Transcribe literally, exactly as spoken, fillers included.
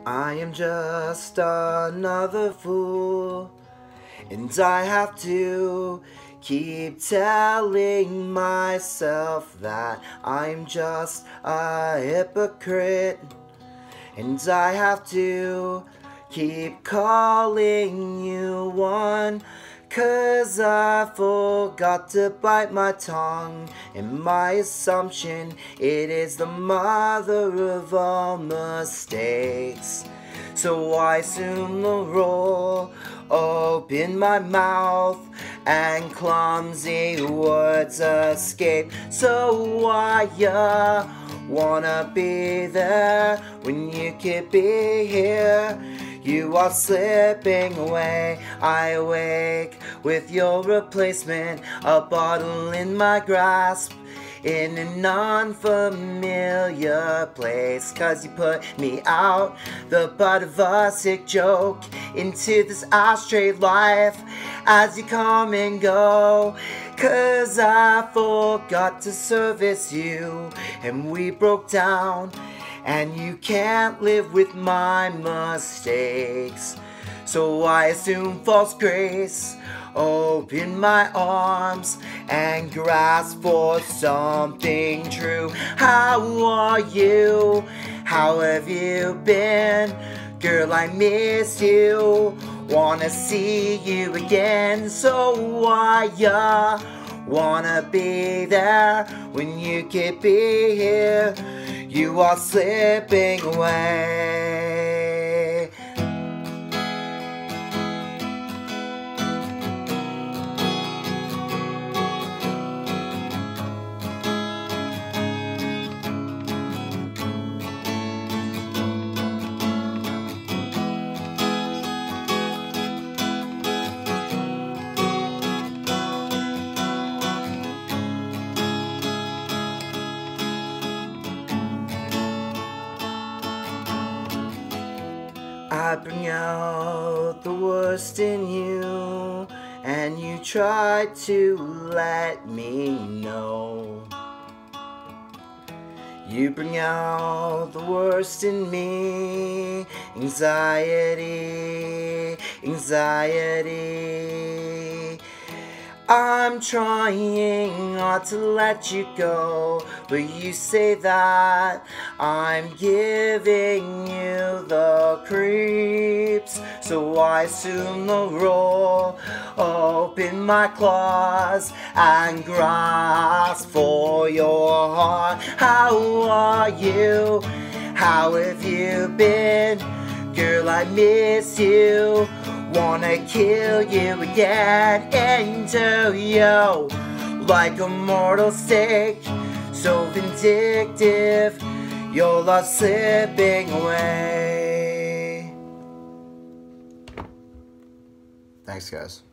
I am just another fool, and I have to keep telling myself that I'm just a hypocrite. And I have to keep calling you one, 'cause I forgot to bite my tongue. And my assumption, it is the mother of all mistakes. So I assume the roll, open my mouth, and clumsy words escape. So I uh, wanna be there when you could be here. You are slipping away. I awake with your replacement, a bottle in my grasp, in an unfamiliar place. 'Cause you put me out, the butt of a sick joke, into this ashtray life as you come and go. 'Cause I forgot to service you, and we broke down, and you can't live with my mistakes. So I assume false grace, open my arms, and grasp for something true. How are you? How have you been? Girl, I miss you, wanna see you again. So I uh, wanna be there when you could be here. You are slipping away. I bring out the worst in you, and you try to let me know. You bring out the worst in me, anxiety, anxiety. I'm trying not to let you go, but you say that I'm giving you the creeps. So I assume the role, open my claws, and grasp for your heart. How are you? How have you been? Girl, I miss you, wanna kill you again. Into you like a mortal stake, so vindictive, your love slipping away. Thanks, guys.